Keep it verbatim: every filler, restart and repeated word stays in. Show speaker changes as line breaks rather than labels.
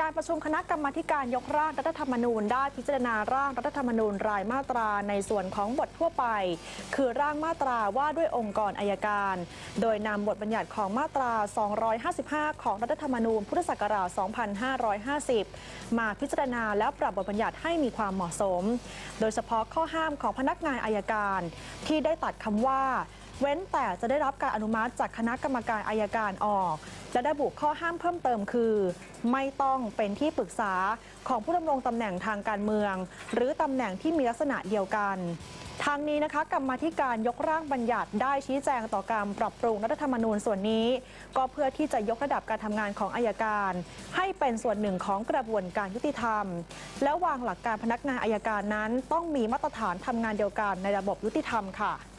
การประชุมคณะกรรมาการยกร่างรัฐธรรมนูญได้พิจารณาร่างรัฐธรรมนูญรายมาตราในส่วนของบททั่วไปคือร่างมาตราว่าด้วยองค์กรอัยการโดยนำบทบัญญัติของมาตราสองร้อยห้าสิบห้าของรัฐธรรมนูญพุทธศักราชสองพันห้าร้อยห้าสิบมาพิจารณาและปรับบทบัญญัติให้มีความเหมาะสมโดยเฉพาะข้อห้ามของพนักงานอัยการที่ได้ตัดคำว่าเว้นแต่จะได้รับการอนุมัติจากคณะกรรมการอัยการออกและได้บุข้อห้ามเพิ่มเติมคือไม่ต้องเป็นที่ปรึกษาของผู้ดำรงตำแหน่งทางการเมืองหรือตำแหน่งที่มีลักษณะเดียวกันทางนี้นะคะกรรมาธิการยกร่างบัญญัติได้ชี้แจงต่อการปรับปรุงรัฐธรรมนูญส่วนนี้ก็เพื่อที่จะยกระดับการทำงานของอัยการให้เป็นส่วนหนึ่งของกระบวนการยุติธรรมและวางหลักการพนักงานอัยการนั้นต้องมีมาตรฐานทำงานเดียวกันในระบบยุติธรรมค่ะ